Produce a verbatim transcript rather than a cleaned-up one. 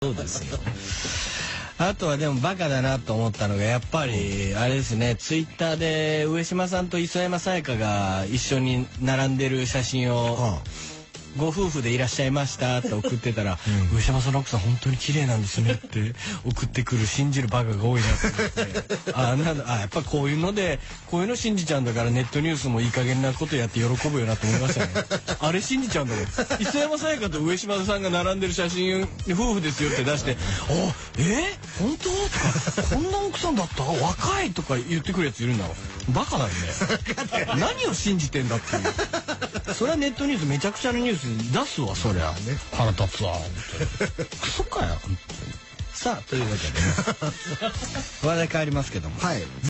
そうですよ。あとはでもバカだなと思ったのがやっぱりあれですね、ツイッターで上島さんと磯山さやかが一緒に並んでる写真をご夫婦でいらっしゃいましたって送ってたら、うん、上島さんの奥さん本当に綺麗なんですねって送ってくる信じるバカが多いなと思ってあなんだあやっぱこういうのでこういうの信じちゃうんだからネットニュースもいい加減なことやって喜ぶよなと思いましたね。あれ信じちゃうんだもん。磯山さやかと上島さんが並んでる写真夫婦ですよって出して「あえ本当?」とか「こんな奥さんだった？若い」とか言ってくるやついるんだわ。バカなんで何を信じてんだっていう。それはネットニュースめちゃくちゃなニュース出すわそりゃ、ね、腹立つわ本当にクソかよ本当に。さあというわけで話題変わりますけども、はい